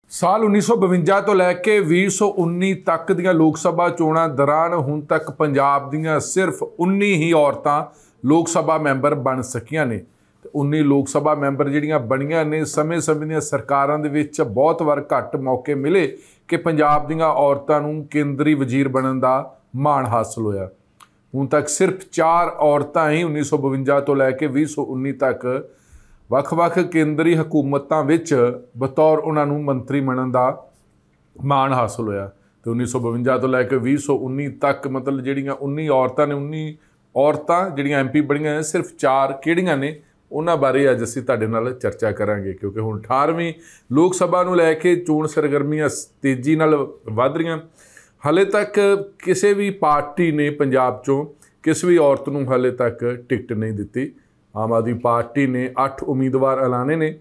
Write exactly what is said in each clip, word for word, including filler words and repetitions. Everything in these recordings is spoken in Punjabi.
ਸਾਲ ਉੱਨੀ सौ बवंजा तो लैके ਵੀਹ सौ उन्नी तक ਦੀਆਂ ਲੋਕ ਸਭਾ ਚੋਣਾਂ ਦੌਰਾਨ ਹੁਣ ਤੱਕ ਪੰਜਾਬ ਦੀਆਂ ਸਿਰਫ उन्नी ਹੀ ਔਰਤਾਂ ਲੋਕ ਸਭਾ ਮੈਂਬਰ ਬਣ ਸਕੀਆਂ ਨੇ ਤੇ उन्नी ਲੋਕ ਸਭਾ ਮੈਂਬਰ ਜਿਹੜੀਆਂ ਬਣੀਆਂ ਨੇ ਸਮੇਂ ਸਮੇਂ ਦੀਆਂ ਸਰਕਾਰਾਂ ਦੇ ਵਿੱਚ ਬਹੁਤ ਵਾਰ ਘੱਟ ਮੌਕੇ ਮਿਲੇ ਕਿ ਪੰਜਾਬ ਦੀਆਂ ਔਰਤਾਂ ਨੂੰ ਕੇਂਦਰੀ ਵਜ਼ੀਰ ਬਣਨ ਦਾ ਮਾਣ ਹਾਸਲ ਹੋਇਆ। ਹੁਣ ਤੱਕ ਸਿਰਫ ਚਾਰ ਔਰਤਾਂ ਹੀ ਉੱਨੀ सौ बवंजा ਤੋਂ ਲੈ ਕੇ ਵੀਹ सौ उन्नी तक ਵੱਖ-ਵੱਖ ਕੇਂਦਰੀ ਹਕੂਮਤਾਂ ਵਿੱਚ ਬਤੌਰ ਉਹਨਾਂ ਨੂੰ ਮੰਤਰੀ ਬਣਨ ਦਾ ਮਾਣ ਹਾਸਲ ਹੋਇਆ ਤੇ ਉੱਨੀ सौ बवंजा ਤੋਂ ਲੈ ਕੇ ਵੀਹ सौ उन्नी तक मतलब ਜਿਹੜੀਆਂ उन्नी ਔਰਤਾਂ ਨੇ उन्नी ਔਰਤਾਂ ਜਿਹੜੀਆਂ ਐਮਪੀ ਬਣੀਆਂ ਨੇ ਸਿਰਫ ਚਾਰ ਕਿਹੜੀਆਂ ਨੇ ਉਹਨਾਂ ਬਾਰੇ ਅੱਜ ਅਸੀਂ ਤੁਹਾਡੇ ਨਾਲ ਚਰਚਾ ਕਰਾਂਗੇ ਕਿਉਂਕਿ ਹੁਣ ਅਠਾਰਵੀਂ ਲੋਕ ਸਭਾ ਨੂੰ ਲੈ ਕੇ ਚੋਣ ਸਰਗਰਮੀਆਂ ਤੇਜ਼ੀ ਨਾਲ ਵਧ ਰਹੀਆਂ। ਹਾਲੇ ਤੱਕ ਕਿਸੇ ਵੀ ਪਾਰਟੀ ਨੇ ਪੰਜਾਬ ਚੋਂ ਕਿਸੇ ਵੀ ਔਰਤ ਨੂੰ ਹਾਲੇ ਤੱਕ ਟਿਕਟ ਨਹੀਂ ਦਿੱਤੀ। आम आदमी पार्टी ने अठ उम्मीदवार ऐलाने ने,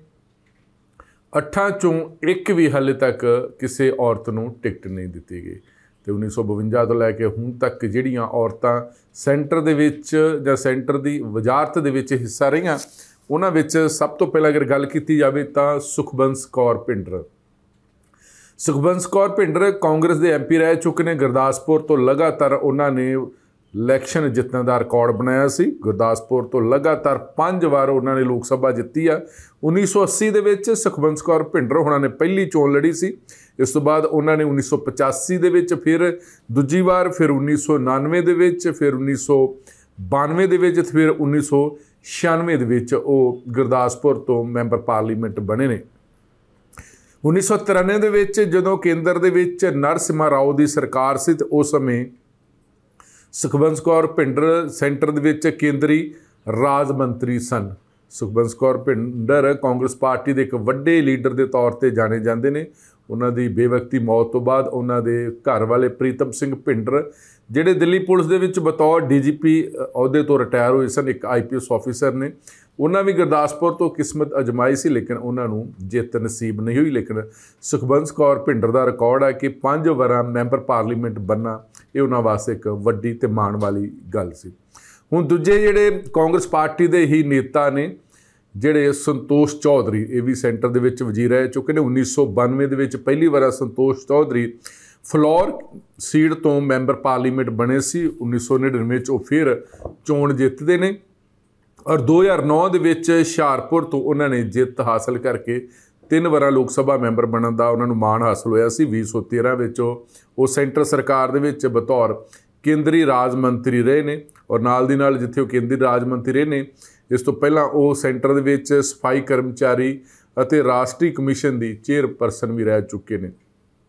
अठां चों एक भी हाले तक किसी औरत नूं टिकट नहीं दी गई तो उन्नी सौ बवंजा तो लैके हुण तक जिहड़ियां औरतां सेंटर दे विच जां सेंटर दी वजारत दे विच हिस्सा रहीआं उन्हां विच सब तो पहलां अगर गल कीती जावे तां सुखबंस कौर भिंडर सुखबंस कौर भिंडर कांग्रेस दे एम पी रह चुके ने। गुरदासपुर तो लगातार उन्हां ने इलैक्शन जितने का रिकॉर्ड बनाया सी। गुरदासपुर तो लगातार पांच वार उन्होंने लोक सभा जीती आ। उन्नीस सौ अस्सी दे विच सुखबंस कौर भिंडर होना ने पहली चोन लड़ी सी। इस तो बाद उन्होंने उन्नीस सौ पचासी दे विच फिर दूजी वार, फिर उन्नीस सौ उनानवे दे विच, फिर उन्नीस सौ बानवे दे विच, फिर उन्नीस सौ छियानवे दे विच वो गुरदासपुर तो मैंबर पार्लीमेंट बने ने। उन्नीस सौ तिरानवे दे विच जदों केंद्र दे विच नरसिम्हा राव दी सरकार सी ते उस समय सुखबंस कौर भिंडर सेंटर दे विच केंद्री राज मंत्री सन। सुखबंस कौर भिंडर कांग्रेस पार्टी के एक वड्डे लीडर के तौर पर जाने जाते हैं। उन्होंने बेवकती मौत तो बाद उन्होंने घर वाले प्रीतम सिंह भिंडर जिहड़े दिल्ली पुलिस दे विच बतौर डी जी पी अहुदे तो रिटायर हुए सन, एक आई पी एस ऑफिसर ने। उन्होंने भी गुरदासपुर तो किस्मत अजमाई सी लेकिन उन्होंने जित नसीब नहीं हुई। लेकिन सुखबंस कौर भिंडर का रिकॉर्ड है कि पांच वार मैंबर पार्लीमेंट बनना ये उन्होंने वास्ते एक वड्डी ते माण वाली गल सी। हुण दूजे जिहड़े कांग्रेस पार्टी के ही नेता ने जिहड़े संतोष चौधरी ये भी सेंटर दे विच वजीर रह चुके हैं। उन्नीस सौ बानवे दे विच पहली बार संतोष चौधरी फलौर सीट तो मैंबर पार्लीमेंट बने सी। उन्नीस सौ नड़िनवे च फिर चोण जितते हैं और दो हज़ार नौ दे विच हुशियारपुर तो उन्होंने जित हासिल करके तीन वार लोक सभा मैंबर बनने का उन्होंने माण हासिल होया सी। बीस सौ तेरह विच वो सेंटर सरकार दे विच बतौर केंद्री राज मंत्री रहे ने और नाल दी नाल जिथे वो केंद्री राज मंत्री रहे ने इस तो पहला वो सेंटर दे विच सफाई कर्मचारी अते राष्ट्रीय कमीशन की चेयरपर्सन भी रह चुके हैं।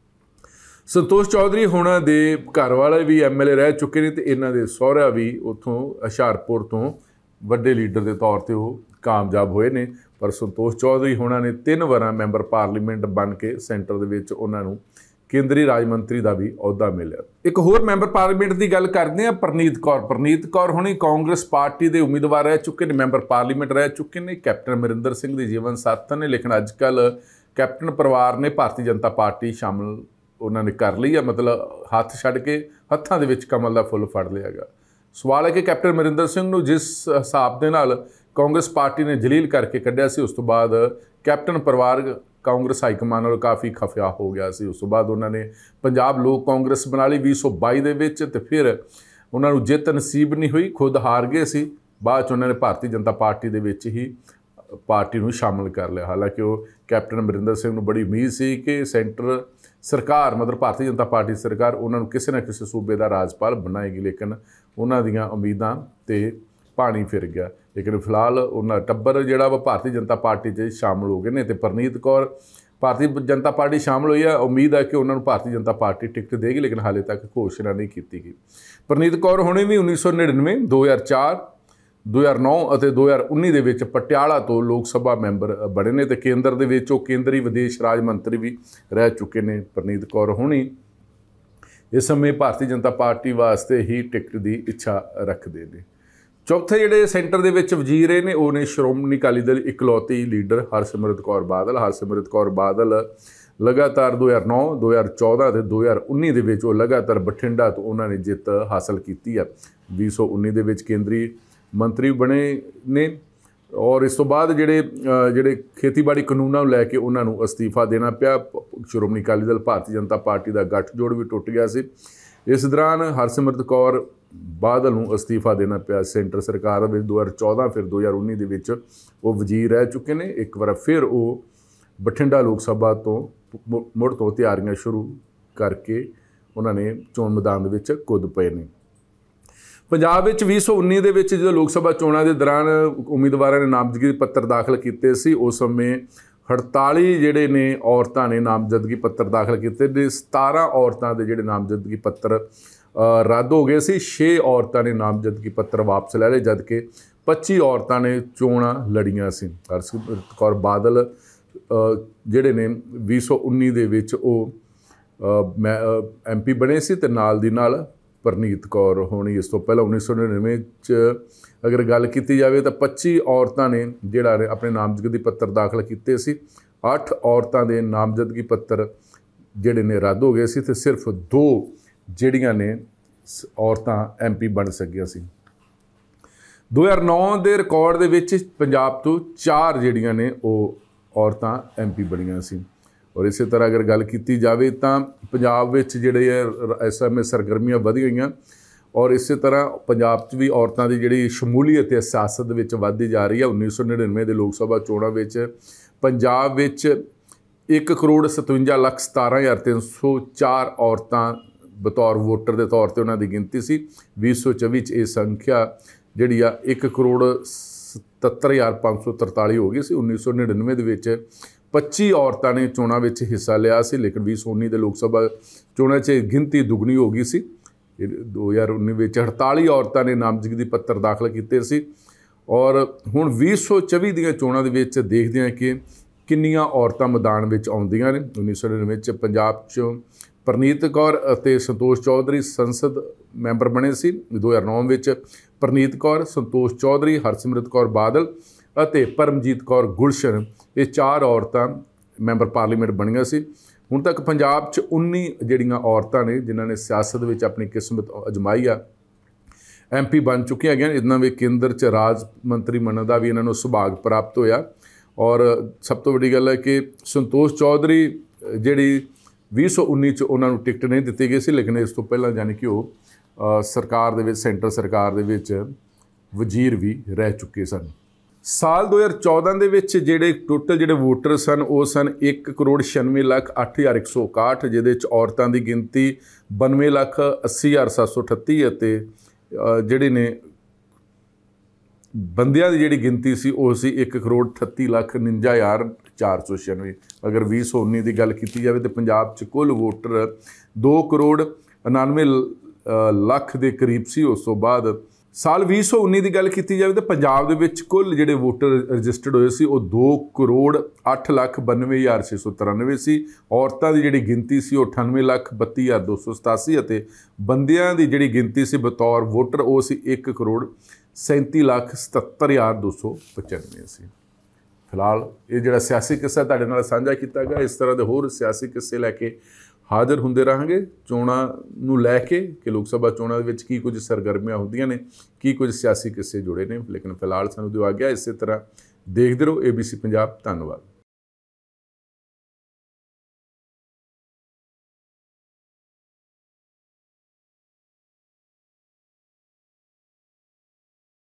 संतोष चौधरी होना दे घर वाले भी एम एल ए रह चुके हैं तो इन्हां दे सहुरा भी उत्थों हुशियारपुर तो वड्डे लीडर के तौर पर वो कामयाब होए ने। पर संतोष चौधरी होना ने तीन वार मैंबर पार्लीमेंट बन के सेंटर दे विच उन्हां नूं केंद्री राज मंत्री का भी अहुदा मिलिया। एक होर मैंबर पार्लीमेंट की गल करते हैं परनीत कौर। परनीत कौर होनी कांग्रेस पार्टी के उम्मीदवार रह चुके हैं, मैंबर पार्लीमेंट रह चुके हैं, कैप्टन अमरिंदर सिंह की जीवन साथी ने। लेकिन अजकल कैप्टन परिवार ने भारतीय जनता पार्टी शामिल उन्होंने कर ली है, मतलब हथ छड़ के हत्थां दे विच कमल का फुल फड़ लिया गया। सवाल है कि कैप्टन अमरिंदर सिंह नूं जिस हिसाब के नाल कांग्रेस पार्टी ने जलील करके कढ़िया सी उस तो बाद कैप्टन परिवार कांग्रेस हाईकमान नाल काफ़ी खफिया हो गया सी। उस तो बाद उन्होंने पंजाब लोक कांग्रेस बना ली बीस सौ बाई दे विच ते फिर उन्होंने जित नसीब नहीं हुई, खुद हार गए सी। बाद च उन्होंने भारतीय जनता पार्टी दे विच ही पार्टी नूं शामिल कर लिया। हालांकि वो कैप्टन अमरिंदर सिंह नूं बड़ी उम्मीद सी कि सेंटर सरकार मतलब भारतीय जनता पार्टी सरकार उन्होंने किसी न किसी सूबे का राजपाल बनाएगी, लेकिन उन्हां दीआं उम्मीदां ते पानी फिर गया। लेकिन फिलहाल उन्होंने टब्बर जिहड़ा वा भारतीय जनता पार्टी च शामिल हो गए ने ते परनीत कौर भारतीय जनता पार्टी शामिल हुई है। उम्मीद है कि उन्होंने भारतीय जनता पार्टी टिकट देगी, लेकिन हाले तक घोषणा नहीं की गई। परनीत कौर होने भी उन्नीस सौ नड़िनवे दो हज़ार चार दो हज़ार नौ और दो हज़ार उन्नी दे विच पटियाला तो लोक सभा मैंबर बने ने ते केंद्र दे विच वो केंद्री विदेश राज मंत्री भी रह चुके हैं। परनीत कौर होनी इस समय भारतीय जनता पार्टी वास्ते ही टिकट की इच्छा रखते हैं। चौथे जिहड़े सेंटर दे विच वजीर ने वो ने श्रोमणी अकाली दल इकलौती लीडर हरसिमरत कौर बादल। हरसिमरत कौर बादल लगातार दो हज़ार नौ दो हज़ार चौदह ते दो हज़ार उन्नी दे विच लगातार बठिंडा तो उन्होंने जित हासिल की है। बीस सौ उन्नी दे विच केंद्री मंत्री बने ने और इस तो बाद ਜਿਹੜੇ ਜਿਹੜੇ ਖੇਤੀਬਾੜੀ ਕਾਨੂੰਨਾਂ ਨੂੰ ਲੈ ਕੇ ਉਹਨਾਂ ਨੂੰ ਅਸਤੀਫਾ ਦੇਣਾ ਪਿਆ। ਸ਼੍ਰੋਮਣੀ ਅਕਾਲੀ ਦਲ ਭਾਰਤੀ ਜਨਤਾ ਪਾਰਟੀ ਦਾ ਗੱਠਜੋੜ ਵੀ ਟੁੱਟ ਗਿਆ ਸੀ। ਇਸ ਦੌਰਾਨ ਹਰਸਿਮਰਤ ਕੌਰ ਬਾਦਲ ਨੂੰ ਅਸਤੀਫਾ ਦੇਣਾ ਪਿਆ। ਸੈਂਟਰ ਸਰਕਾਰ ਵਿੱਚ ਦੋ ਹਜ਼ਾਰ ਚੌਦਾਂ ਫਿਰ ਦੋ ਹਜ਼ਾਰ ਉੱਨੀ ਦੇ ਵਿੱਚ ਉਹ ਵਜ਼ੀਰ ਰਹਿ ਚੁੱਕੇ ਨੇ। ਇੱਕ ਵਾਰ ਫਿਰ ਉਹ ਬਠਿੰਡਾ ਲੋਕ ਸਭਾ ਤੋਂ ਮੁੜ ਤੋਂ ਤਿਆਰੀਆਂ ਸ਼ੁਰੂ ਕਰਕੇ ਉਹਨਾਂ ਨੇ ਚੋਣ ਮੈਦਾਨ ਦੇ ਵਿੱਚ ਕੁੱਦ ਪਏ ਨੇ। ਪੰਜਾਬ ਵਿੱਚ ਵੀਹ ਸੌ ਉੱਨੀ ਦੇ ਵਿੱਚ ਜਦੋਂ ਲੋਕ ਸਭਾ ਚੋਣਾਂ ਦੇ ਦੌਰਾਨ ਉਮੀਦਵਾਰਾਂ ਨੇ ਨਾਮਜ਼ਦਗੀ ਪੱਤਰ ਦਾਖਲ ਕੀਤੇ ਸੀ, ਉਸ ਸਮੇਂ ਅਠਤਾਲੀ ਜਿਹੜੇ ਨੇ ਔਰਤਾਂ ਨੇ ਨਾਮਜ਼ਦਗੀ ਪੱਤਰ ਦਾਖਲ ਕੀਤੇ ਨੇ। ਸਤਾਰਾਂ ਔਰਤਾਂ ਦੇ ਜਿਹੜੇ ਨਾਮਜ਼ਦਗੀ ਪੱਤਰ ਰੱਦ ਹੋ ਗਏ ਸੀ। ਛੇ ਔਰਤਾਂ ਨੇ ਨਾਮਜ਼ਦਗੀ ਪੱਤਰ ਵਾਪਸ ਲੈ ਲਏ, ਜਦਕਿ ਪੱਚੀ ਔਰਤਾਂ ਨੇ ਚੋਣਾਂ ਲੜੀਆਂ ਸੀ। ਹਰਸਿਮਰਤ ਕੌਰ ਬਾਦਲ ਜਿਹੜੇ ਨੇ ਵੀਹ ਸੌ ਉੱਨੀ ਦੇ ਵਿੱਚ ਉਹ ਮੈਂ ਐਮ ਪੀ ਬਣੇ ਸੀ, ਅਤੇ ਨਾਲ ਦੀ ਨਾਲ ਪਰਨੀਤ ਕੌਰ ਹੋਣੀ। ਇਸ ਤੋਂ ਪਹਿਲਾਂ ਉੱਨੀ ਸੌ ਨੜਿਨਵੇਂ 'ਚ ਅਗਰ ਗੱਲ ਕੀਤੀ ਜਾਵੇ ਤਾਂ ਪੱਚੀ ਔਰਤਾਂ ਨੇ ਜਿਹੜਾ ਨੇ ਆਪਣੇ ਨਾਮਜ਼ਦਗੀ ਪੱਤਰ ਦਾਖਲ ਕੀਤੇ ਸੀ। ਅੱਠ ਔਰਤਾਂ ਦੇ ਨਾਮਜ਼ਦਗੀ ਪੱਤਰ ਜਿਹੜੇ ਨੇ ਰੱਦ ਹੋ ਗਏ ਸੀ, ਅਤੇ ਸਿਰਫ ਦੋ ਜਿਹੜੀਆਂ ਨੇ ਔਰਤਾਂ ਐਮ ਪੀ ਬਣ ਸਕੀਆਂ ਸੀ। ਦੋ ਹਜ਼ਾਰ ਨੌ ਦੇ ਰਿਕਾਰਡ ਦੇ ਵਿੱਚ ਪੰਜਾਬ ਤੋਂ ਚਾਰ ਜਿਹੜੀਆਂ ਨੇ ਉਹ ਔਰਤਾਂ ਐਮ ਪੀ ਬਣੀਆਂ ਸੀ। ਔਰ ਇਸੇ ਤਰ੍ਹਾਂ ਅਗਰ ਗੱਲ ਕੀਤੀ ਜਾਵੇ ਤਾਂ ਪੰਜਾਬ ਵਿੱਚ ਜਿਹੜੇ ਹੈ ਇਸ ਸਮੇਂ ਸਰਗਰਮੀਆਂ ਵਧ ਗਈਆਂ, ਔਰ ਇਸੇ ਤਰ੍ਹਾਂ ਪੰਜਾਬ 'ਚ ਵੀ ਔਰਤਾਂ ਦੀ ਜਿਹੜੀ ਸ਼ਮੂਲੀਅਤ ਹੈ ਸਿਆਸਤ ਦੇ ਵਿੱਚ ਵੱਧਦੀ ਜਾ ਰਹੀ ਹੈ। ਉੱਨੀ ਸੌ ਨੜਿਨਵੇਂ ਦੇ ਲੋਕ ਸਭਾ ਚੋਣਾਂ ਵਿੱਚ ਪੰਜਾਬ ਵਿੱਚ ਇੱਕ ਕਰੋੜ ਸਤਵੰਜਾ ਲੱਖ ਸਤਾਰਾਂ ਹਜ਼ਾਰ ਤਿੰਨ ਸੌ ਚਾਰ ਔਰਤਾਂ ਬਤੌਰ ਵੋਟਰ ਦੇ ਤੌਰ 'ਤੇ ਉਹਨਾਂ ਦੀ ਗਿਣਤੀ ਸੀ। ਵੀਹ ਸੌ ਚੌਵੀ 'ਚ ਇਹ ਸੰਖਿਆ ਜਿਹੜੀ ਆ ਇੱਕ ਕਰੋੜ ਸਤੱਤਰ ਹਜ਼ਾਰ ਪੰਜ ਸੌ ਤਰਤਾਲੀ ਹੋ ਗਈ ਸੀ। ਉੱਨੀ ਸੌ ਨੜਿਨਵੇਂ ਦੇ ਵਿੱਚ ਪੱਚੀ ਔਰਤਾਂ ਨੇ ਚੋਣਾਂ ਵਿੱਚ ਹਿੱਸਾ ਲਿਆ ਸੀ, ਲੇਕਿਨ ਵੀਹ ਸੌ ਉੱਨੀ ਦੇ ਲੋਕ ਸਭਾ ਚੋਣਾਂ 'ਚ ਗਿਣਤੀ ਦੁੱਗਣੀ ਹੋ ਗਈ ਸੀ। ਦੋ ਹਜ਼ਾਰ ਉੱਨੀ ਵਿੱਚ ਅਠਤਾਲੀ ਔਰਤਾਂ ਨੇ ਨਾਮਜ਼ਦਗੀ ਪੱਤਰ ਦਾਖਲ ਕੀਤੇ ਸੀ। ਔਰ ਹੁਣ ਵੀਹ ਸੌ ਚੌਵੀ ਦੀਆਂ ਚੋਣਾਂ ਦੇ ਵਿੱਚ ਦੇਖਦੇ ਹਾਂ ਕਿ ਕਿੰਨੀਆਂ ਔਰਤਾਂ ਮੈਦਾਨ ਵਿੱਚ ਆਉਂਦੀਆਂ ਨੇ। ਉੱਨੀ ਸੌ ਨੜਿਨਵੇਂ 'ਚ ਪੰਜਾਬ 'ਚੋਂ ਪਰਨੀਤ ਕੌਰ ਅਤੇ ਸੰਤੋਸ਼ ਚੌਧਰੀ ਸੰਸਦ ਮੈਂਬਰ ਬਣੇ ਸੀ। ਦੋ ਹਜ਼ਾਰ ਨੌ ਵਿੱਚ ਪਰਨੀਤ ਕੌਰ, ਸੰਤੋਸ਼ ਚੌਧਰੀ, ਹਰਸਿਮਰਤ ਕੌਰ ਬਾਦਲ ਅਤੇ ਪਰਮਜੀਤ ਕੌਰ ਗੁਲਸ਼ਨ, ਇਹ ਚਾਰ ਔਰਤਾਂ ਮੈਂਬਰ ਪਾਰਲੀਮੈਂਟ ਬਣੀਆਂ ਸੀ। ਹੁਣ ਤੱਕ ਪੰਜਾਬ 'ਚ ਉੱਨੀ ਜਿਹੜੀਆਂ ਔਰਤਾਂ ਨੇ ਜਿਨ੍ਹਾਂ ਨੇ ਸਿਆਸਤ ਵਿੱਚ ਆਪਣੀ ਕਿਸਮਤ ਅਜਮਾਈ ਆ, ਐਮ ਪੀ ਬਣ ਚੁੱਕੀਆਂ ਹੈਗੀਆਂ। ਇਹਨਾਂ ਵਿੱਚ ਕੇਂਦਰ 'ਚ ਰਾਜ ਮੰਤਰੀ ਬਣਨ ਦਾ ਵੀ ਇਹਨਾਂ ਨੂੰ ਸੁਭਾਗ ਪ੍ਰਾਪਤ ਹੋਇਆ। ਔਰ ਸਭ ਤੋਂ ਵੱਡੀ ਗੱਲ ਹੈ ਕਿ ਸੰਤੋਸ਼ ਚੌਧਰੀ ਜਿਹੜੀ ਵੀਹ ਸੌ ਉੱਨੀ 'ਚ ਉਹਨਾਂ ਨੂੰ ਟਿਕਟ ਨਹੀਂ ਦਿੱਤੀ ਗਈ ਸੀ, ਲੇਕਿਨ ਇਸ ਤੋਂ ਪਹਿਲਾਂ ਯਾਨੀ ਕਿ ਉਹ ਸਰਕਾਰ ਦੇ ਵਿੱਚ ਸੈਂਟਰ ਸਰਕਾਰ ਦੇ ਵਿੱਚ ਵਜ਼ੀਰ ਵੀ ਰਹਿ ਚੁੱਕੇ ਸਨ। ਸਾਲ ਦੋ ਹਜ਼ਾਰ ਚੌਦਾਂ ਦੇ ਵਿੱਚ ਜਿਹੜੇ ਟੋਟਲ ਜਿਹੜੇ ਵੋਟਰ ਸਨ ਉਹ ਸਨ ਇੱਕ ਕਰੋੜ ਛਿਆਨਵੇਂ ਲੱਖ ਅੱਠ ਹਜ਼ਾਰ ਇੱਕ ਸੌ ਇਕਾਹਠ, ਜਿਹਦੇ 'ਚ ਔਰਤਾਂ ਦੀ ਗਿਣਤੀ ਬਾਨਵੇਂ ਲੱਖ ਅੱਸੀ ਹਜ਼ਾਰ ਸੱਤ ਸੌ ਅਠੱਤੀ ਅਤੇ ਜਿਹੜੇ ਨੇ ਬੰਦਿਆਂ ਦੀ ਜਿਹੜੀ ਗਿਣਤੀ ਸੀ ਉਹ ਸੀ ਇੱਕ ਕਰੋੜ ਅਠੱਤੀ ਲੱਖ ਉਣੰਜਾ ਹਜ਼ਾਰ ਚਾਰ ਸੌ ਛਿਆਨਵੇਂ। ਅਗਰ ਵੀਹ ਸੌ ਉੱਨੀ ਦੀ ਗੱਲ ਕੀਤੀ ਜਾਵੇ ਤਾਂ ਪੰਜਾਬ 'ਚ ਕੁੱਲ ਵੋਟਰ ਦੋ ਕਰੋੜ ਉਣਾਨਵੇਂ ਲੱਖ ਦੇ ਕਰੀਬ ਸੀ। ਉਸ ਤੋਂ ਬਾਅਦ ਸਾਲ ਵੀਹ ਸੌ ਉੱਨੀ ਦੀ ਗੱਲ ਕੀਤੀ ਜਾਵੇ ਤਾਂ ਪੰਜਾਬ ਦੇ ਵਿੱਚ ਕੁੱਲ ਜਿਹੜੇ ਵੋਟਰ ਰਜਿਸਟਰਡ ਹੋਏ ਸੀ ਉਹ ਦੋ ਕਰੋੜ ਅੱਠ ਲੱਖ ਬਾਨਵੇਂ ਹਜ਼ਾਰ ਛੇ ਸੌ ਤਰਾਨਵੇਂ ਸੀ। ਔਰਤਾਂ ਦੀ ਜਿਹੜੀ ਗਿਣਤੀ ਸੀ ਉਹ ਅਠਾਨਵੇਂ ਲੱਖ ਬੱਤੀ ਹਜ਼ਾਰ ਦੋ ਸੌ ਸਤਾਸੀ ਅਤੇ ਬੰਦਿਆਂ ਦੀ ਜਿਹੜੀ ਗਿਣਤੀ ਸੀ ਬਤੌਰ ਵੋਟਰ ਉਹ ਸੀ ਇੱਕ ਕਰੋੜ ਸੈਂਤੀ ਲੱਖ ਸਤੱਤਰ ਹਜ਼ਾਰ ਦੋ ਸੌ ਪਚਾਨਵੇਂ ਸੀ। ਫਿਲਹਾਲ ਇਹ ਜਿਹੜਾ ਸਿਆਸੀ ਕਿੱਸਾ ਤੁਹਾਡੇ ਨਾਲ ਸਾਂਝਾ ਕੀਤਾ ਗਿਆ। ਇਸ ਤਰ੍ਹਾਂ ਦੇ ਹੋਰ ਸਿਆਸੀ ਕਿੱਸੇ ਲੈ ਕੇ ਹਾਜ਼ਰ ਹੁੰਦੇ ਰਹਾਂਗੇ ਚੋਣਾਂ ਨੂੰ ਲੈ ਕੇ ਕਿ ਲੋਕ ਸਭਾ ਚੋਣਾਂ ਦੇ ਵਿੱਚ ਕੀ ਕੁਝ ਸਰਗਰਮੀਆਂ ਹੁੰਦੀਆਂ ਨੇ, ਕੀ ਕੁਝ ਸਿਆਸੀ ਕਿੱਸੇ ਜੁੜੇ ਨੇ। ਲੇਕਿਨ ਫਿਲਹਾਲ ਸਾਨੂੰ ਦਿਓ ਆਗਿਆ। ਇਸੇ ਤਰ੍ਹਾਂ ਦੇਖਦੇ ਰਹੋ ਏ ਬੀ ਸੀ ਪੰਜਾਬ। ਧੰਨਵਾਦ।